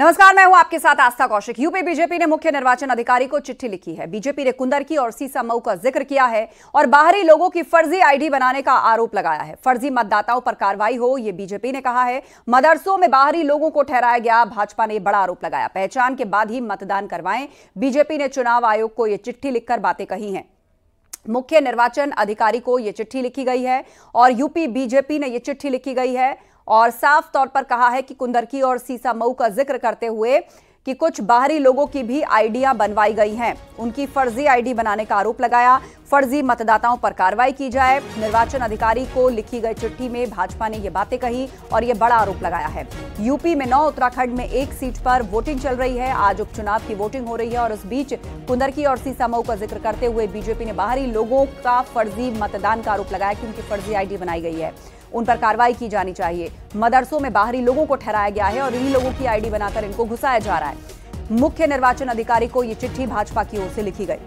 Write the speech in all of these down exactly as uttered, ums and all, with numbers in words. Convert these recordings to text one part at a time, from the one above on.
नमस्कार, मैं हूं आपके साथ आस्था कौशिक। यूपी बीजेपी ने मुख्य निर्वाचन अधिकारी को चिट्ठी लिखी है। बीजेपी ने कुंदरकी और सीसा मऊ का जिक्र किया है और बाहरी लोगों की फर्जी आईडी बनाने का आरोप लगाया है। फर्जी मतदाताओं पर कार्रवाई हो, यह बीजेपी ने कहा है। मदरसों में बाहरी लोगों को ठहराया गया, भाजपा ने बड़ा आरोप लगाया। पहचान के बाद ही मतदान करवाएं, बीजेपी ने चुनाव आयोग को यह चिट्ठी लिखकर बातें कही हैं। मुख्य निर्वाचन अधिकारी को यह चिट्ठी लिखी गई है और यूपी बीजेपी ने यह चिट्ठी लिखी गई है और साफ तौर पर कहा है कि कुंदरकी और सीसा मऊ का जिक्र करते हुए कि कुछ बाहरी लोगों की भी आईडियां बनवाई गई हैं। उनकी फर्जी आईडी बनाने का आरोप लगाया। फर्जी मतदाताओं पर कार्रवाई की जाए। निर्वाचन अधिकारी को लिखी गई चिट्ठी में भाजपा ने ये बातें कही और ये बड़ा आरोप लगाया है। यूपी में नौ, उत्तराखंड में एक सीट पर वोटिंग चल रही है। आज उपचुनाव की वोटिंग हो रही है और इस बीच कुंदरकी और सीसा मऊ का जिक्र करते हुए बीजेपी ने बाहरी लोगों का फर्जी मतदान का आरोप लगाया कि उनकी फर्जी आईडी बनाई गई है, उन पर कार्रवाई की जानी चाहिए। मदरसों में बाहरी लोगों को ठहराया गया है और इन्हीं लोगों की आईडी बनाकर इनको घुसाया जा रहा है। मुख्य निर्वाचन अधिकारी को यह चिट्ठी भाजपा की ओर से लिखी गई।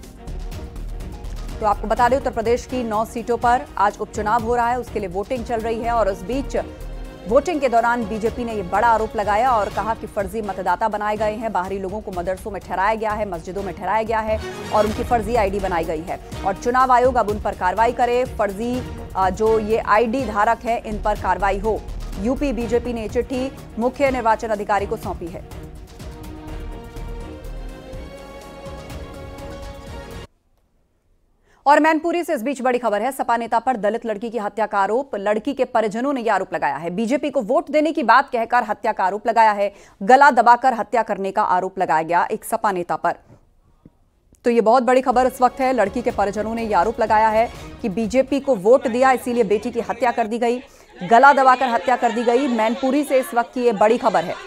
तो आपको बता दें, उत्तर प्रदेश की नौ सीटों पर आज उपचुनाव हो रहा है, उसके लिए वोटिंग चल रही है और इस बीच वोटिंग के दौरान बीजेपी ने यह बड़ा आरोप लगाया और कहा कि फर्जी मतदाता बनाए गए हैं, बाहरी लोगों को मदरसों में ठहराया गया है, मस्जिदों में ठहराया गया है और उनकी फर्जी आईडी बनाई गई है और चुनाव आयोग अब उन पर कार्रवाई करे। फर्जी जो ये आईडी धारक है, इन पर कार्रवाई हो। यूपी बीजेपी ने चिट्ठी मुख्य निर्वाचन अधिकारी को सौंपी है। और मैनपुरी से इस बीच बड़ी खबर है। सपा नेता पर दलित लड़की की हत्या का आरोप, लड़की के परिजनों ने यह आरोप लगाया है। बीजेपी को वोट देने की बात कहकर हत्या का आरोप लगाया है। गला दबाकर हत्या करने का आरोप लगाया गया एक सपा नेता पर। तो यह बहुत बड़ी खबर इस वक्त है। लड़की के परिजनों ने यह आरोप लगाया है कि बीजेपी को वोट दिया, इसीलिए बेटी की हत्या कर दी गई, गला दबाकर हत्या कर दी गई। मैनपुरी से इस वक्त की यह बड़ी खबर है।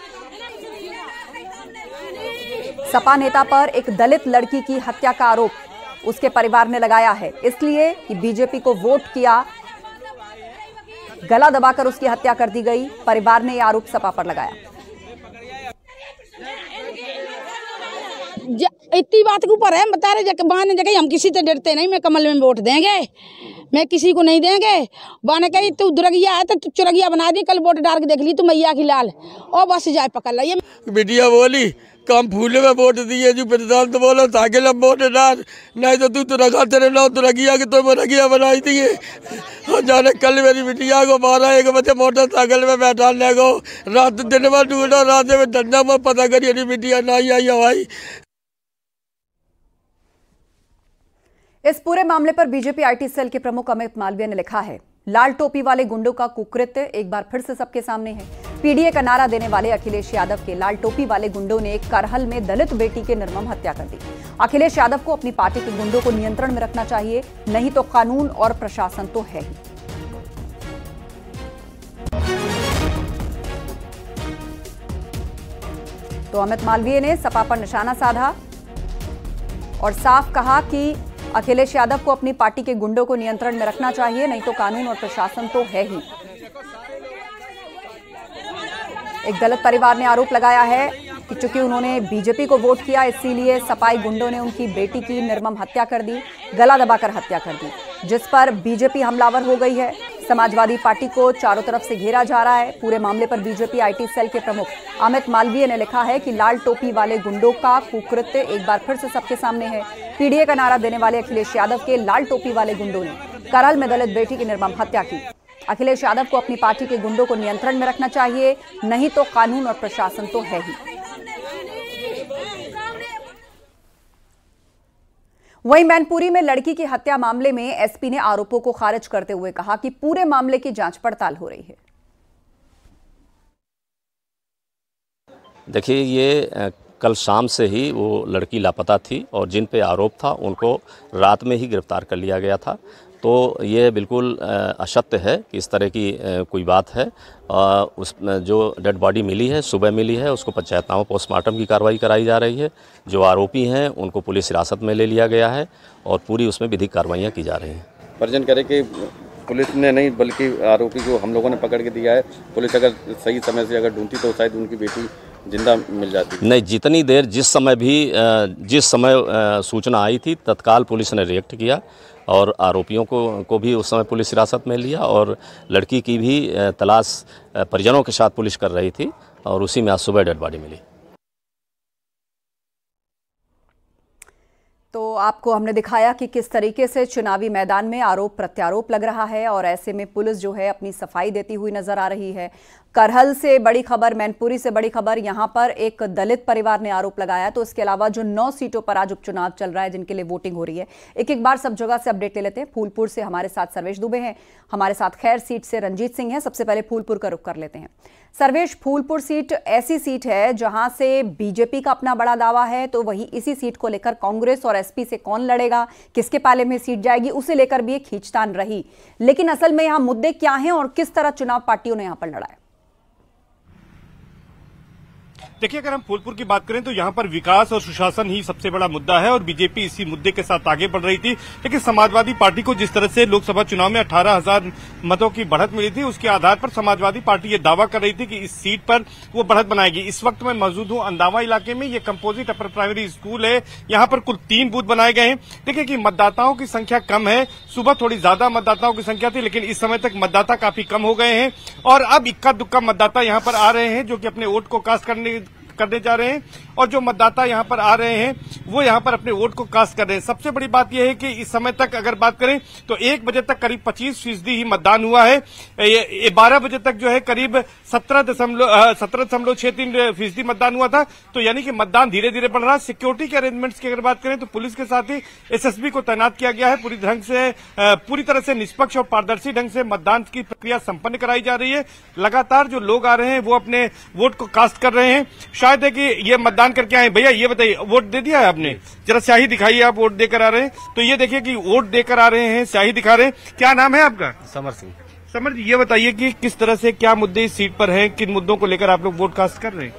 सपा नेता पर एक दलित लड़की की हत्या का आरोप उसके परिवार ने लगाया है, इसलिए कि बीजेपी को वोट किया, गला दबाकर उसकी हत्या कर दी गई। परिवार ने यह आरोप सपा पर लगाया। इतनी बात के ऊपर है, बता रहे बहाने जगह हम किसी से डरते नहीं। मैं कमल में वोट देंगे, मैं किसी को नहीं देंगे। बाने कही तू दुरगिया है तो तू चुरगिया बना दी, कल वोट डाल के देख ली तू मैया की लाल और बस जाए पकड़ ला। ये बिटिया बोली कम फूले में वोट दिए जो प्रधान तो बोलो ताकि लब वोट डाल, नहीं तो तू तो रखा तेरे लो तो रगिया कि तो रगिया बनाई दिए। जाने कल मेरी बिटिया को बारह एक बजे मोटरसाइकिल में बैठाने को रात दिन में ढूंढो, रात में डंडा में पता करिए बिटिया नहीं आई हवाई। इस पूरे मामले पर बीजेपी आईटी सेल के प्रमुख अमित मालवीय ने लिखा है, लाल टोपी वाले गुंडों का कुकृत्य एक बार फिर से सबके सामने है। पीडीए का नारा देने वाले अखिलेश यादव के लाल टोपी वाले गुंडों ने करहल में दलित बेटी के निर्मम हत्या कर दी। अखिलेश यादव को अपनी पार्टी के गुंडों को नियंत्रण में रखना चाहिए, नहीं तो कानून और प्रशासन तो है ही। तो अमित मालवीय ने सपा पर निशाना साधा और साफ कहा कि अखिलेश यादव को अपनी पार्टी के गुंडों को नियंत्रण में रखना चाहिए, नहीं तो कानून और प्रशासन तो है ही। एक दलित परिवार ने आरोप लगाया है कि चूंकि उन्होंने बीजेपी को वोट किया, इसीलिए सपाई गुंडों ने उनकी बेटी की निर्मम हत्या कर दी, गला दबाकर हत्या कर दी, जिस पर बीजेपी हमलावर हो गई है। समाजवादी पार्टी को चारों तरफ से घेरा जा रहा है। पूरे मामले पर बीजेपी आईटी सेल के प्रमुख अमित मालवीय ने लिखा है कि लाल टोपी वाले गुंडों का कुकृत्य एक बार फिर से सबके सामने है। पीडीए का नारा देने वाले अखिलेश यादव के लाल टोपी वाले गुंडों ने करहल में दलित बेटी की निर्मम हत्या की। अखिलेश यादव को अपनी पार्टी के गुंडों को नियंत्रण में रखना चाहिए, नहीं तो कानून और प्रशासन तो है ही। वहीं मैनपुरी में लड़की की हत्या मामले में एसपी ने आरोपों को खारिज करते हुए कहा कि पूरे मामले की जांच पड़ताल हो रही है। देखिए, ये कल शाम से ही वो लड़की लापता थी और जिन पे आरोप था उनको रात में ही गिरफ्तार कर लिया गया था। तो ये बिल्कुल असत्य है कि इस तरह की कोई बात है। उस जो डेड बॉडी मिली है, सुबह मिली है, उसको पंचायतनामा पोस्टमार्टम की कार्रवाई कराई जा रही है। जो आरोपी हैं उनको पुलिस हिरासत में ले लिया गया है और पूरी उसमें विधिक कार्रवाइयाँ की जा रही हैं। परिजन करे कि पुलिस ने नहीं बल्कि आरोपी को हम लोगों ने पकड़ के दिया है। पुलिस अगर सही समय से अगर ढूंढती तो शायद उनकी बेटी जिंदा मिल जाती। नहीं, जितनी देर जिस समय भी जिस समय सूचना आई थी तत्काल पुलिस ने रिएक्ट किया और आरोपियों को को भी उस समय पुलिस हिरासत में लिया और लड़की की भी तलाश परिजनों के साथ पुलिस कर रही थी और उसी में आज सुबह डेड बॉडी मिली। तो आपको हमने दिखाया कि किस तरीके से चुनावी मैदान में आरोप प्रत्यारोप लग रहा है और ऐसे में पुलिस जो है अपनी सफाई देती हुई नजर आ रही है। करहल से बड़ी खबर, मैनपुरी से बड़ी खबर, यहां पर एक दलित परिवार ने आरोप लगाया। तो इसके अलावा जो नौ सीटों पर आज उपचुनाव चल रहा है जिनके लिए वोटिंग हो रही है, एक एक बार सब जगह से अपडेट ले लेते हैं। फूलपुर से हमारे साथ सर्वेश दुबे हैं, हमारे साथ खैर सीट से रंजीत सिंह हैं। सबसे पहले फूलपुर का रुख कर लेते हैं। सर्वेश, फूलपुर सीट ऐसी सीट है जहां से बीजेपी का अपना बड़ा दावा है, तो वहीं इसी सीट को लेकर कांग्रेस और एसपी से कौन लड़ेगा, किसके पाले में सीट जाएगी, उसे लेकर भी एक खींचतान रही। लेकिन असल में यहां मुद्दे क्या हैं और किस तरह चुनाव पार्टियों ने यहां पर लड़ा है? देखिए, अगर हम फूलपुर की बात करें तो यहाँ पर विकास और सुशासन ही सबसे बड़ा मुद्दा है और बीजेपी इसी मुद्दे के साथ आगे बढ़ रही थी। लेकिन समाजवादी पार्टी को जिस तरह से लोकसभा चुनाव में अठारह हजार मतों की बढ़त मिली थी, उसके आधार पर समाजवादी पार्टी ये दावा कर रही थी कि इस सीट पर वो बढ़त बनाएगी। इस वक्त मैं मौजूद हूँ अंदावा इलाके में। ये कंपोजिट अपर प्राइमरी स्कूल है। यहाँ पर कुल तीन बूथ बनाए गए हैं। देखिए कि मतदाताओं की संख्या कम है। सुबह थोड़ी ज्यादा मतदाताओं की संख्या थी, लेकिन इस समय तक मतदाता काफी कम हो गए हैं और अब इक्का दुक्का मतदाता यहाँ पर आ रहे हैं जो कि अपने वोट को कास्ट करने करने जा रहे हैं। और जो मतदाता यहाँ पर आ रहे हैं वो यहाँ पर अपने वोट को कास्ट कर रहे हैं। सबसे बड़ी बात यह है कि इस समय तक अगर बात करें तो एक बजे तक करीब पच्चीस फीसदी ही मतदान हुआ है। बारह बजे तक जो है करीब सत्रह दशमलव सत्रह दशमलव छह तीन फीसदी मतदान हुआ था। तो यानी कि मतदान धीरे धीरे बढ़ रहा है। सिक्योरिटी के अरेंजमेंट्स की अगर बात करें तो पुलिस के साथ ही एसएसबी को तैनात किया गया है। पूरी ढंग से पूरी तरह से निष्पक्ष और पारदर्शी ढंग से मतदान की प्रक्रिया संपन्न कराई जा रही है। लगातार जो लोग आ रहे हैं वो अपने वोट को कास्ट कर रहे हैं। शायद है कि ये मतदान करके आए। भैया ये बताइए, वोट दे दिया है आपने? जरा स्याही दिखाइए, आप वोट देकर आ रहे हैं। तो ये देखिए कि वोट देकर आ रहे हैं, स्याही दिखा रहे हैं। क्या नाम है आपका? समर सिंह। समर जी, ये बताइए कि किस तरह से क्या मुद्दे इस सीट पर हैं, किन मुद्दों को लेकर आप लोग वोट कास्ट कर रहे हैं?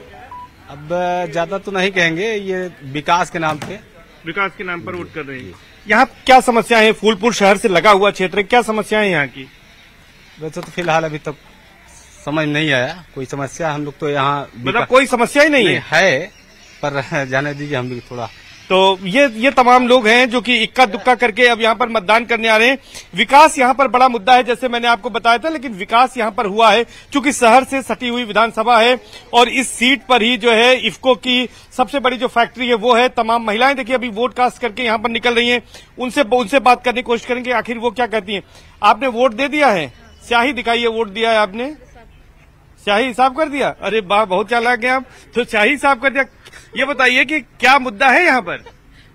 अब ज्यादा तो नहीं कहेंगे, ये विकास के नाम पे विकास के नाम पर वोट कर रहे हैं। यहाँ क्या समस्याएं हैं? फूलपुर शहर से लगा हुआ क्षेत्र है, क्या समस्याएं यहाँ की? वैसे तो फिलहाल अभी तक समझ नहीं आया कोई समस्या। हम लोग तो यहाँ मतलब कोई समस्या ही नहीं, नहीं है, है पर जाने दीजिए, हम भी थोड़ा। तो ये ये तमाम लोग हैं जो कि इक्का दुक्का करके अब यहाँ पर मतदान करने आ रहे हैं। विकास यहाँ पर बड़ा मुद्दा है, जैसे मैंने आपको बताया था, लेकिन विकास यहाँ पर हुआ है क्योंकि शहर से सटी हुई विधानसभा है और इस सीट पर ही जो है इफ्को की सबसे बड़ी जो फैक्ट्री है वो है। तमाम महिलाएं देखिए अभी वोट कास्ट करके यहाँ पर निकल रही हैं। उनसे उनसे बात करने की कोशिश करेंगे आखिर वो क्या कहती है। आपने वोट दे दिया है? स्याही दिखाइए, वोट दिया है आपने? स्याही साफ कर दिया? अरे वाह, बहुत चालाक हैं आप। तो स्याही साफ कर दिया। ये बताइए कि क्या मुद्दा है यहाँ पर?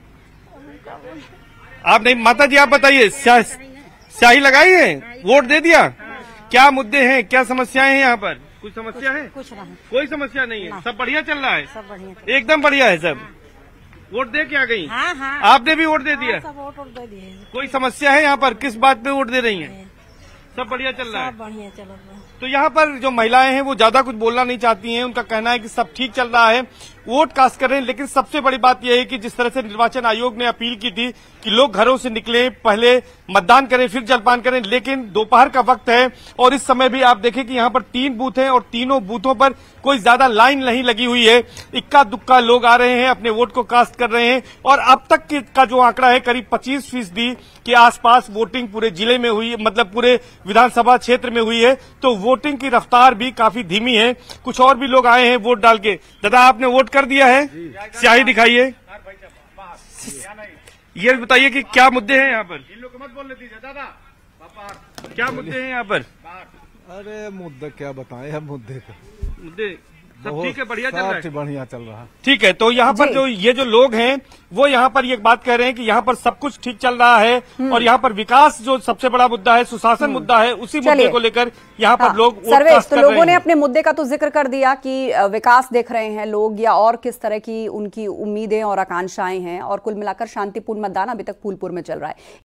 आप नहीं, माता जी आप बताइए, स्याही लगाई है, वोट दे दिया, क्या मुद्दे हैं, क्या समस्याएं हैं यहाँ पर? कुछ समस्या है? कुछ नहीं, कोई समस्या नहीं है, सब बढ़िया चल रहा है, सब बढ़िया, एकदम बढ़िया है सब। वोट दे के आ गई? हाँ, हाँ, आपने भी वोट दे दिया? सब वोट वोट दे दिए। कोई समस्या है यहाँ पर? किस बात पे वोट दे रही हैं? सब बढ़िया चल रहा है, सब बढ़िया चल रहा है। तो यहाँ पर जो महिलाएं हैं वो ज्यादा कुछ बोलना नहीं चाहती हैं। उनका कहना है कि सब ठीक चल रहा है, वोट कास्ट कर रहे हैं। लेकिन सबसे बड़ी बात यह है कि जिस तरह से निर्वाचन आयोग ने अपील की थी कि लोग घरों से निकलें, पहले मतदान करें फिर जलपान करें, लेकिन दोपहर का वक्त है और इस समय भी आप देखें कि यहाँ पर तीन बूथ हैं और तीनों बूथों पर कोई ज्यादा लाइन नहीं लगी हुई है। इक्का दुक्का लोग आ रहे हैं, अपने वोट को कास्ट कर रहे हैं और अब तक का जो आंकड़ा है करीब पच्चीस फीसदी के आसपास वोटिंग पूरे जिले में हुई, मतलब पूरे विधानसभा क्षेत्र में हुई है। तो वोटिंग की रफ्तार भी काफी धीमी है। कुछ और भी लोग आए हैं वोट डाल के। दादा आपने वोट कर दिया है? स्याही दिखाइए, ये बताइए कि क्या मुद्दे हैं यहाँ पर? इन लोग को मत बोलने दीजिए दादा, क्या मुद्दे हैं यहाँ पर? अरे मुद्दे क्या बताएं हम, मुद्दे का मुद्दे सब ठीक है, बढ़िया चल रहा है, बढ़िया चल रहा है। ठीक है, तो यहाँ पर जो ये जो लोग हैं वो यहाँ पर ये बात कह रहे हैं कि यहाँ पर सब कुछ ठीक चल रहा है और यहाँ पर विकास जो सबसे बड़ा मुद्दा है, सुशासन मुद्दा है, उसी मुद्दे को लेकर यहाँ पर हाँ, लोग सर्वेश, तो लोगों ने अपने मुद्दे का तो जिक्र कर दिया कि विकास देख रहे हैं लोग या और किस तरह की उनकी उम्मीदें और आकांक्षाएं हैं और कुल मिलाकर शांतिपूर्ण मतदान अभी तक फूलपुर में चल रहा है।